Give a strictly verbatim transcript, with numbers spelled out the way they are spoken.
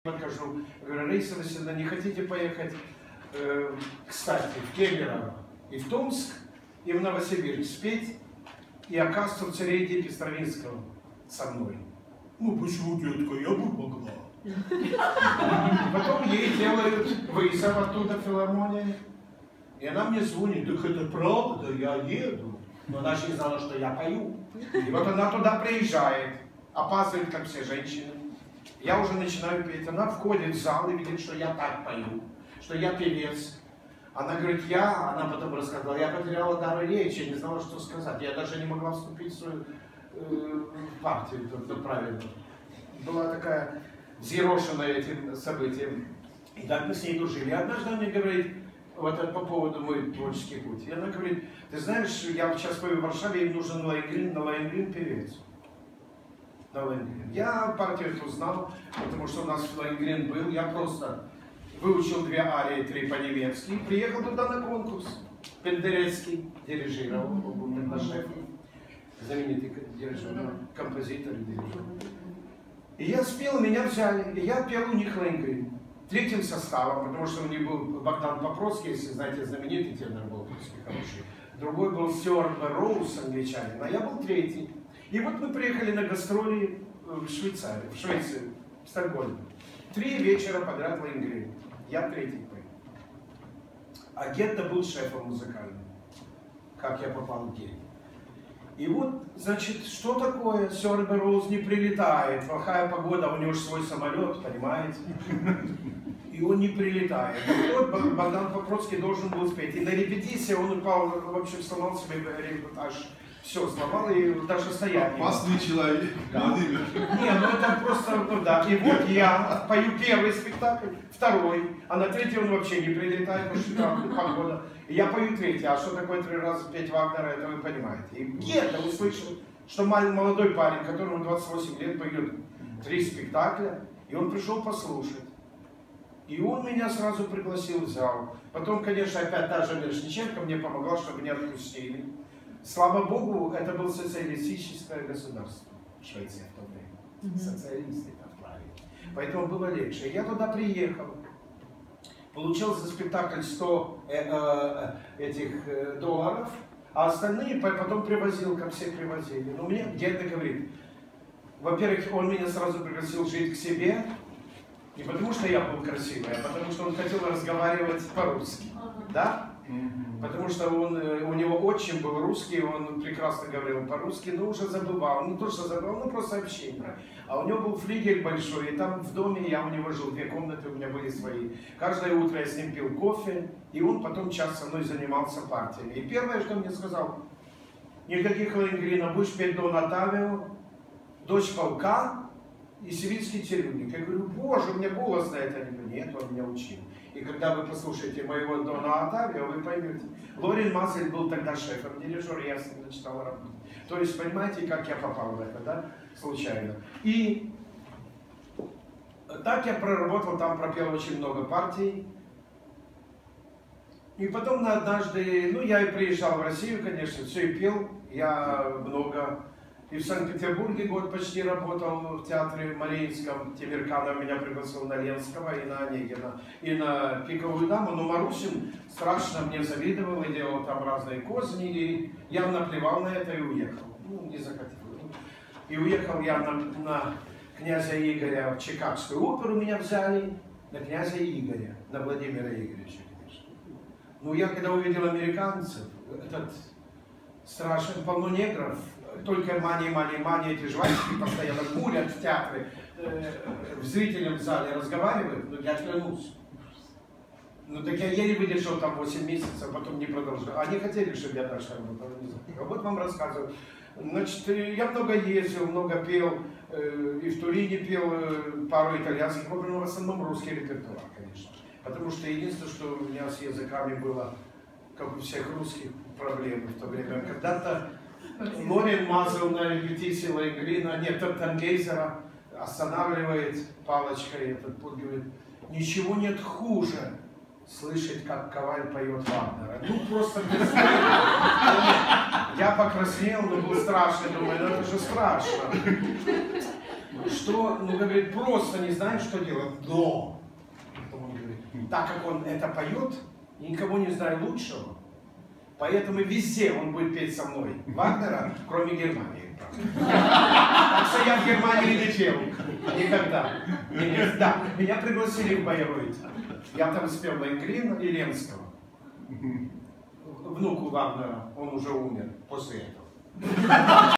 Покажу. Говорю, Раиса Васильевна, не хотите поехать, э, кстати, в Кемерово и в Томск, и в Новосибирск спеть, и оказывается в Царейде Стравинского со мной? Ну, почему, детка, я бы могла. Потом ей делают вызов оттуда в филармонии, и она мне звонит, так это правда, я еду. Но она же не знала, что я пою. И вот она туда приезжает, опаздывает, как все женщины. Я уже начинаю петь. Она входит в зал и видит, что я так пою, что я певец. Она говорит, я, она потом рассказала, я потеряла дар речи, не знала, что сказать. Я даже не могла вступить в свою э, партию, то, то правильно. Была такая взъерошенная этим событием. И так мы с ней дружили. И однажды она мне говорит, вот это по поводу мой творческий путь. И она говорит, ты знаешь, я сейчас пою в Варшаве, им нужен Лоенгрин, на Лоенгрин певец. На Лоенгрин. Я партию эту знал, потому что у нас Лоенгрин был. Я просто выучил две арии, три по-немецки, и приехал туда на конкурс. Пендерецкий дирижировал, он был на шефе. Знаменитый дирижер, композитор и дирижер. И я спел, меня взяли, и я пел у них Лоенгрин. Третьим составом, потому что у них был Богдан Покровский, если знаете, знаменитый тенор был, русский хороший. Другой был Стюарт Роуз, англичанин, а я был третий. И вот мы приехали на гастроли в Швейцарию, в Швецию, в Стокгольм. Три вечера подряд Лоенгрин. Я третий пою. А Гетто был шефом музыкальным. Как я попал в Гетто. И вот, значит, что такое? Стюарт Роуз не прилетает, плохая погода, у него же свой самолет, понимаете? И он не прилетает. И вот Богдан Покровский должен был спеть. И на репетиции он упал, в общем, сломал себе аж все, сломал и даже стоять. Опасный человек, да. Владимир. Не, ну это просто, ну да. И вот я пою первый спектакль, второй, а на третий он вообще не прилетает, потому что там погода. И я пою третий, а что такое три раза петь Вагнера, это вы понимаете. И где-то услышал, что молодой парень, которому двадцать восемь лет, поет три спектакля, и он пришел послушать. И он меня сразу пригласил в зал. Потом, конечно, опять та же Мирошниченко мне помогла, чтобы не отпустили. Слава Богу, это было социалистическое государство в Швеции в то время. Mm-hmm. Социалисты там правили. Поэтому было легче. Я туда приехал. Получил за спектакль сто э, э, этих э, долларов, а остальные потом привозил, как все привозили. Но мне где-то говорит, во-первых, он меня сразу пригласил жить к себе. Не потому что я был красивый, а потому что он хотел разговаривать по-русски. Да? Mm-hmm. Потому что он, у него отчим был русский, он прекрасно говорил по-русски, но уже забывал. Не то, что забывал, ну просто общение. А у него был флигель большой, и там в доме я у него жил, две комнаты у меня были свои. Каждое утро я с ним пил кофе, и он потом час со мной занимался партиями. И первое, что мне сказал, никаких Лоенгрина, будешь петь Дон Оттавио, Дочь полка и Сивильский цирюльник. Я говорю, боже, у меня голос на это. Они говорят, нет, он меня учил. И когда вы послушаете моего Дона Оттавио, вы поймете. Лорен Мазель был тогда шефом дирижера, я с ним начинал работать. То есть, понимаете, как я попал в это, да, случайно. И так я проработал, там пропел очень много партий. И потом однажды, ну, я и приезжал в Россию, конечно, все и пел, я много. И в Санкт-Петербурге год почти работал в театре Мариинском. Темирканов меня пригласил на Ленского и на Онегина, и на Пиковую даму. Но Марусин страшно мне завидовал и делал там разные козни. И я наплевал на это и уехал. Ну, не захотел. И уехал я на, на князя Игоря в Чикагскую оперу, меня взяли. На князя Игоря, на Владимира Игоревича, конечно. Ну, я когда увидел американцев, этот страшный, полно негров, только мани, мани, мани, эти жвачки постоянно курят в театре, э, в зрительном зале разговаривают, ну я клянусь. Ну так я еле выдержал там восемь месяцев, потом не продолжил. Они хотели, чтобы я дальше работал, не знаю. А вот вам рассказываю. Значит, я много ездил, много пел, э, и в Турине пел э, пару итальянских опер, но в основном русский репертуар, конечно. Потому что единственное, что у меня с языками было, как у всех русских, проблемы в то время. Когда-то Лорен Мазел на репетиции Лоенгрина, нет, Тангейзера останавливает палочкой, этот путь говорит, ничего нет хуже слышать, как Коваль поет Вагнера. Ну просто Я покраснел, но был страшно, думаю, ну это же страшно. что, ну, говорит, просто не знает, что делать. Но, он говорит, так как он это поет, никого не знаю лучшего, поэтому везде он будет петь со мной Вагнера, кроме Германии. Так что я в Германии не пел. Никогда. Нет, да, меня пригласили в Байройт. Я там спел Лэнгрина и Ленского. Внуку Вагнера, он уже умер после этого.